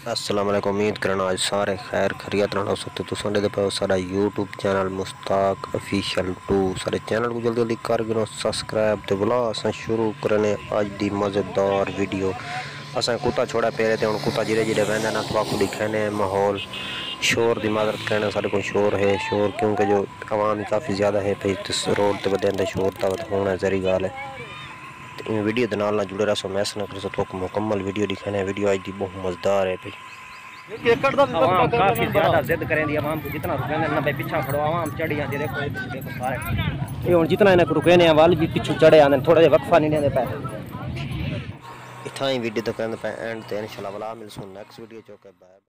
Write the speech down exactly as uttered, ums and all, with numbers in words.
अस्सलाम वालेकुम। उम्मीद करना आज सारे खैर खैरियत रहना सकते तो संडे दे पे सारा यूट्यूब चैनल मुश्ताक ऑफिशियल टू सारे चैनल को जल्दी जल्दी कर गिनो सब्सक्राइब तो बुला अस शुरू करने आज दी मज़ेदार वीडियो। अस कुत्ता छोड़ा पेरे थे हूँ कुत्ता जिरे जिरे बहने ना तो दिखाने माहौल शोर की मादरत कहने सारे को शोर है शोर क्योंकि जो आवाम काफ़ी ज़्यादा है भाई रोड पर बदे शोर तक होना जरी गाल है। इन वीडियो के नाल ना जुड़े रहो मैस ना कर सको मुकम्मल वीडियो दिखाने वीडियो आज दी बहुत मज़ेदार है भाई। आवाम काफी ज्यादा जिद करें आवाम को जितना रुकने ना भाई पीछा खड़ो आवाम चढ़ी आती देखो देखो सारे ये हुन जितना इन्हें रुकने वाल भी पीछे चढ़े आने थोड़ा जिहा वक्फा नहीं देंदे पे इतना ही वीडियो तो कहते पे एंड ते इंशाल्लाह वाला मिलसूं नेक्स्ट वीडियो चोके बाय।